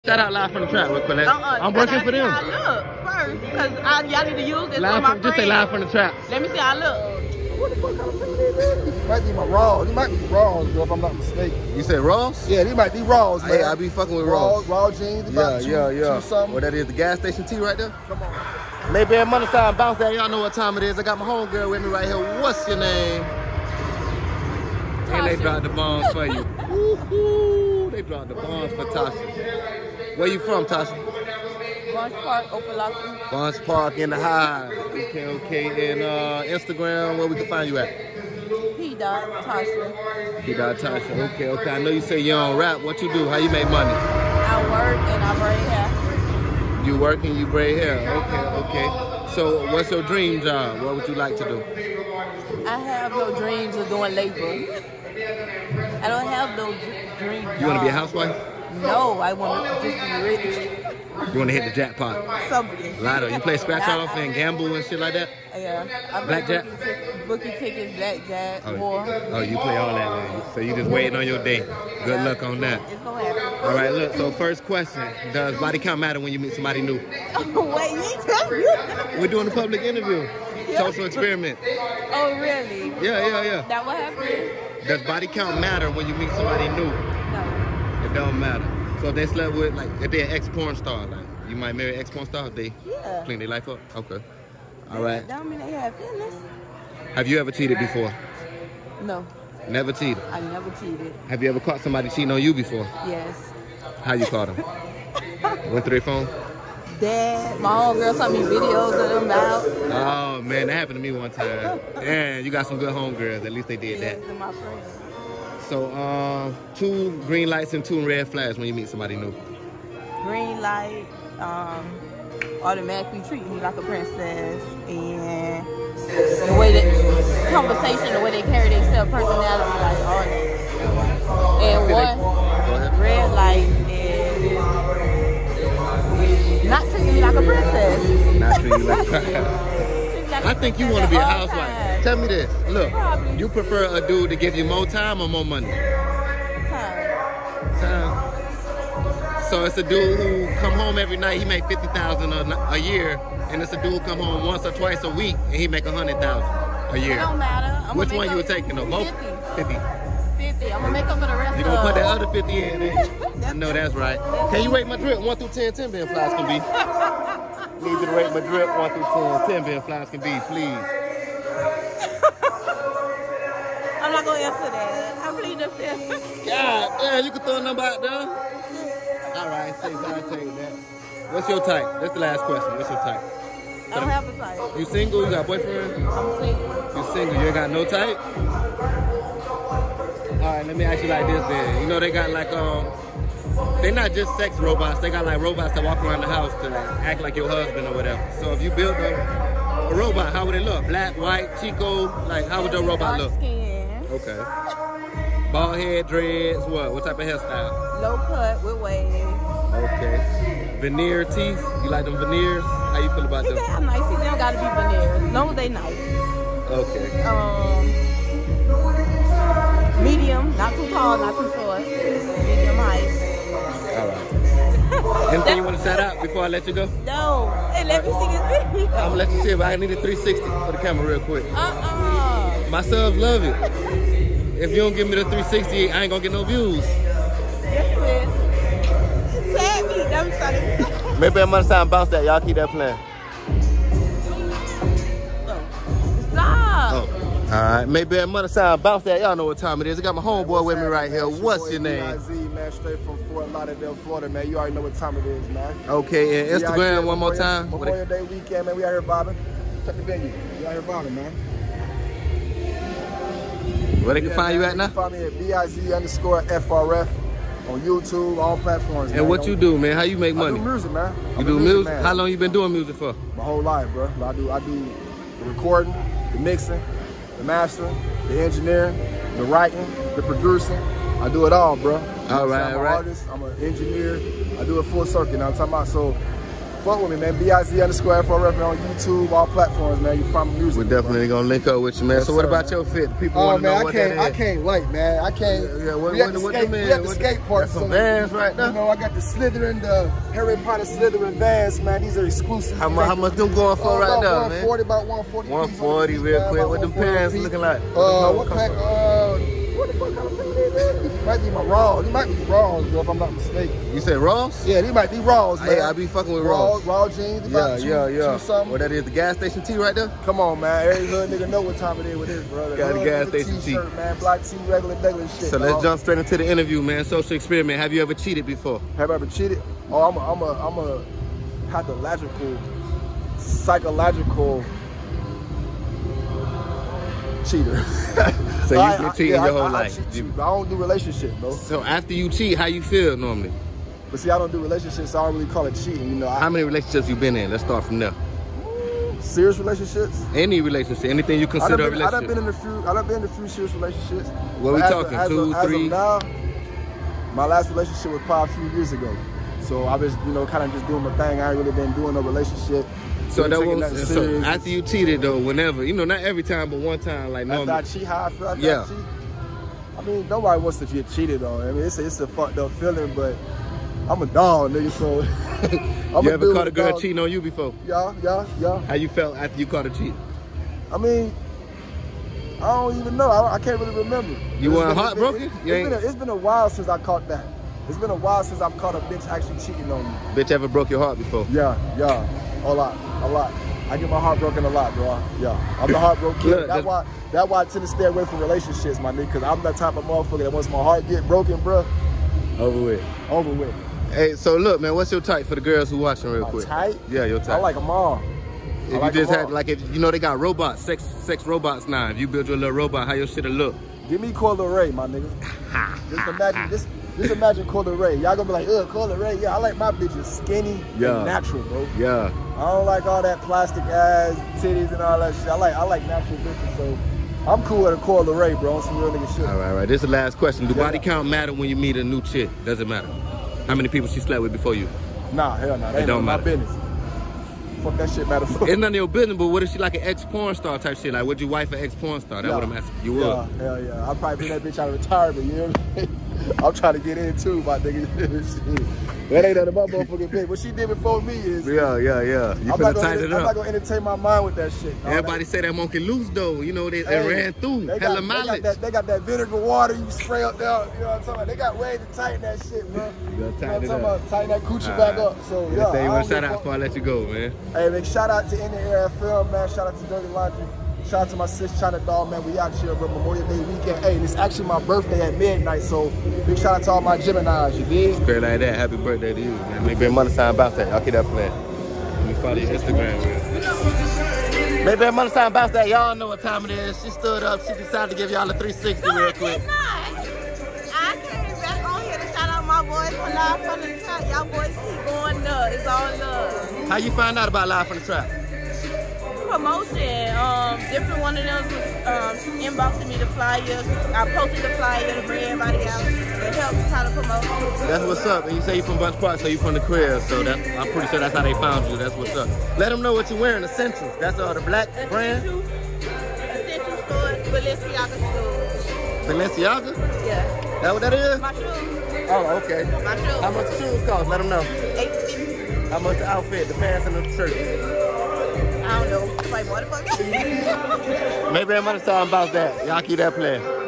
Shout out Live from the Trap real quick. I'm working for them. I look first, because y'all need to use this live for my from, just say Live from the Trap. Let me see how I look. What the fuck kind of thing this is? It might be my Raws. It might be Raws, if I'm not mistaken. You said Ross? Yeah, these might be Raws, man. Hey, I be fucking with Ross. Raw jeans, about two something. What that is, the gas station T right there? Come on. Mayberry Money Time, bounce that. Y'all know what time it is. I got my homegirl with me right here. What's your name? Tasha. And they dropped the bombs for you. Woo-hoo. They dropped the bombs for Tasha. Where you from, Tasha? Bunch Park, Opalaka. Bunch Park in the Hive. Okay. And Instagram, where we can find you at? P.Tasha. P.Tasha. Okay. I know you say you don't rap. What you do? How you make money? I work and I braid hair. You work and you braid hair. Okay. So what's your dream job? What would you like to do? I have no dreams of doing labor. I don't have no dream job. You want to be a housewife? No, I want to just be rich. You want to hit the jackpot? Something. Lotto. You play scratch off and gamble and shit like that? Yeah. I Blackjack? Bookie tickets, blackjack, war. Oh, you play all that, man. So you just waiting on your day. Good luck on that. It's gonna happen. All right, look. So first question: does body count matter when you meet somebody new? Wait, you ain't tell me. We're doing a public interview. Social experiment. Oh, really? Yeah. That what happened? Does body count matter when you meet somebody new? No. It don't matter. So if they slept with, like, if they're an ex-porn star, like, you might marry an ex-porn star if they clean their life up? Okay. All right. That don't mean they have feelings. Have you ever cheated before? No. Never cheated? I never cheated. Have you ever caught somebody cheating on you before? Yes. How you caught them? Went through their phone? Dad, my homegirl sent me videos of them out. Oh, man, that happened to me one time. Damn, you got some good homegirls. At least they did that. They're my friends. So, 2 green lights and 2 red flags when you meet somebody new. Green light, automatically treat me like a princess, and the way that conversation, the way they carry themselves, personality, like all that. And one red light is not treating me like a princess. Not treating you like a I think you want to be a housewife. Time. Tell me this. Look, Probably. you prefer a dude to give you more time or more money? Time. So it's a dude who come home every night, he make $50,000 a year, and it's a dude who come home once or twice a week and he make $100,000 a year. It don't matter. Which one you would take? No, both? 50. 50. I'm gonna make up for the rest. You gonna put that other 50 in, ain't you? I know that's right. Can you rate my drip 1 through 10? 10 being flies can be. Need you to rate my drip 1 through 10. 10 being flies can be, please. I'm not gonna answer that. I plead the fifth. God damn, you can throw a number out there. All right, 6, I'll take that. What's your type? That's the last question. What's your type? I don't have a type. You single? You got a boyfriend? I'm single. You single? You ain't got no type? All right, let me ask you like this then. You know they got like, they're not just sex robots. They got like robots that walk around the house to act like your husband or whatever. So if you build a robot, how would it look? Black, white, Chico? Like, how would your robot look? Dark skin. Okay. Bald head, dreads, what? What type of hairstyle? Low cut with waves. Okay. Veneer teeth? You like them veneers? How you feel about You them? can have nice teeth. They don't gotta be veneers. As long as they nice. Okay. Medium, not too tall, not too short. Medium height. All right. Anything you want to shout out before I let you go? No. Hey, let me see this video. I'm gonna let you see it, but I need a 360 for the camera real quick. My subs love it. If you don't give me the 360, I ain't gonna get no views. Yes, please. Tag me. I'm sorry. Maybe I'm time bounce that. Y'all keep that playing. Stop. Oh. All right. Maybe I'm time bounce that. Y'all know what time it is. I got my homeboy with me right here. What's your name? B.I.Z., man, straight from Fort Lauderdale, Florida, man. You already know what time it is, man. Okay, and Instagram one more time. Memorial Day weekend, man. We out here bobbing. Check the venue. We out here bobbing, man. Where they can find you at now? You can find me at BIZ_FRF on YouTube, all platforms. And what you do, man? How you make money? I do music, man. You do music? How long you been doing music for? My whole life, bro. I do the recording, the mixing, the mastering, the engineering, the writing, the producing. I do it all, bro. All right, I'm an artist, I'm an engineer. I do a full circuit. Now I'm talking about, so fuck with me, man. BIZ_FRF on YouTube, all platforms, man. You find my music. We're definitely gonna link up with you, man. Yes, so what sir, about man. your fit? People want to know what that is. I can't wait, man. I can't. Yeah, what we at the skate park. Some Vans right now. You know, I got the Slytherin, the Harry Potter Slytherin Vans, man. These are exclusive. How much them going for right now, man? 140, about 140. 140 real quick. What them pants looking like? What pack? What the fuck kind of thing they is? It might be my Raws. It might be Raws, bro, if I'm not mistaken. You said Ross? Yeah, these might be Raws, man. Hey, I be fucking with Ross. Raw jeans. Yeah. Something. What that is, the gas station tee right there? Come on, man. Every hood nigga know what time it is with this, brother. Got the gas station tee. T-shirt, man. Black tee, regular shit. So let's jump straight into the interview, man. Social experiment. Have you ever cheated before? Have I ever cheated? Oh, I'm a pathological, psychological cheater. So you've been cheating your whole life? I don't do relationships, bro. So after you cheat, how you feel normally? But see, I don't do relationships, so I don't really call it cheating. You know. How many relationships you been in? Let's start from there. Serious relationships? Any relationship, anything you consider a relationship. I done been in a few serious relationships. What we talking? 2, 3? Now, my last relationship was probably a few years ago. So I was, you know, kind of just doing my thing. I ain't really been doing no relationship. So that was so after you cheated though, whenever, you know, not every time, but one time, like normally. After I cheat, how I feel after I cheat? I mean, nobody wants to get cheated on. I mean, it's a fucked up feeling, but I'm a dog, nigga. So you ever caught a girl cheating on you before? Yeah. How you felt after you caught her cheating? I mean, I don't even know. I can't really remember. You weren't heartbroken? It's been a while since I caught that. It's been a while since I've caught a bitch actually cheating on me. Bitch ever broke your heart before? Yeah. A lot. I get my heart broken a lot, bro. Yeah. I'm the heartbroken kid. That's why I tend to stay away from relationships, my nigga, because I'm that type of motherfucker that once my heart get broken, bro. Over with. Hey, so look, man, what's your type for the girls who watching real quick? Type? Yeah, your type. I like them all. If you just had, like, if you know they got robots, sex robots now. If you build your little robot, how your shit'll look? Give me Coyle Ray, my nigga. Just imagine Coyle Ray. Y'all gonna be like, Coyle Ray. Yeah, I like my bitches skinny and natural, bro. Yeah. I don't like all that plastic ass, titties and all that shit. I like natural bitches, so I'm cool with a Coyle Ray, bro. On some real nigga shit. All right. This is the last question. Do body count matter when you meet a new chick? Does it matter? How many people she slept with before you? Nah, hell no. That ain't none of my business. Fuck that shit matter. It's none of your business, but what if she like an ex-porn star type shit? Like, would you wife an ex-porn star? That's what I'm asking. You would? Yeah, hell yeah. I'll probably bring that bitch out of retirement, you know what I mean? I'm trying to get in too, my nigga. That ain't none of my motherfucking bitch. What she did before me is... Yeah. You finna tighten it up. I'm not gonna entertain my mind with that shit. Everybody say that monkey loose though. You know, they ran through. Hella mileage. They got that vinegar water you spray up there. You know what I'm talking about? They got ways to tighten that shit, bro. You gotta tighten it up. Tighten that coochie back up. So, yeah. Say you want to shout out before I let you go, man. Hey, man, shout out to In the Air Film, man. Shout out to Dirty Laundry. Shout out to my sis, China Doll, man. We out here, bro. Memorial Day weekend. Hey, it's actually my birthday at midnight, so big shout out to all my Geminis, you dig? Straight like that. Happy birthday to you, man. Maybe a money sign about that. I'll keep that playing. Let me follow your Instagram, man. Maybe a money sign about that. Y'all know what time it is. She stood up. She decided to give y'all a 360 real quick. I came back on here to shout out my boys for Live from the Trap. Y'all boys keep going up. It's all love. How you find out about Live from the Trap? Promotion. Different one of them was inboxing me the flyers. I posted the flyer to bring everybody out to help try to promote. That's what's up. And you say you from Bunch Park, so you from the crib. So I'm pretty sure that's how they found you. That's what's up. Let them know what you're wearing. Essentials. That's all the black brand. Essential stores, Balenciaga stores. Balenciaga? Yeah. That what that is? My shoes. Oh, okay. My shoes. How much the shoes cost? Let them know. $850. How much the outfit, the pants and the shirt? I don't know. Like, what the fuck? Maybe I'm gonna talk about that. Y'all keep that playing.